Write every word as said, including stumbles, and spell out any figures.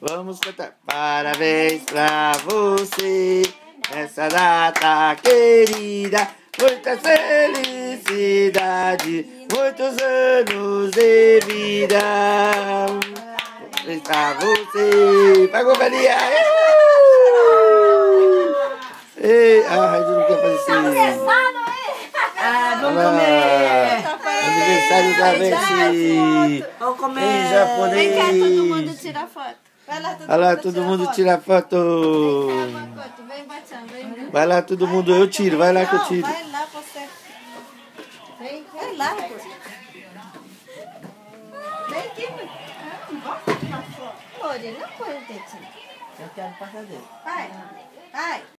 Vamos cantar. Parabéns pra você nessa data querida. Muita felicidade, muitos anos de vida. Parabéns pra você. Vai, companhia! Ei, a Raíssa não quer fazer isso. Ah, vamos comer! Aniversário da Bessie! Vamos comer! Em japonês! Vem cá, todo mundo tira foto. Vai lá, todo Vai lá, mundo todo tira mundo foto. tira foto! Vem cá, Makoto, vem batendo, vem. Vai lá, todo mundo, eu tiro, vai lá que eu Não, tiro. vai lá você. Vem, vai lá, Makoto. Vem aqui, vamos tirar foto. Olha, não põe o dedinho. Eu quero passar dele. Vai, vai.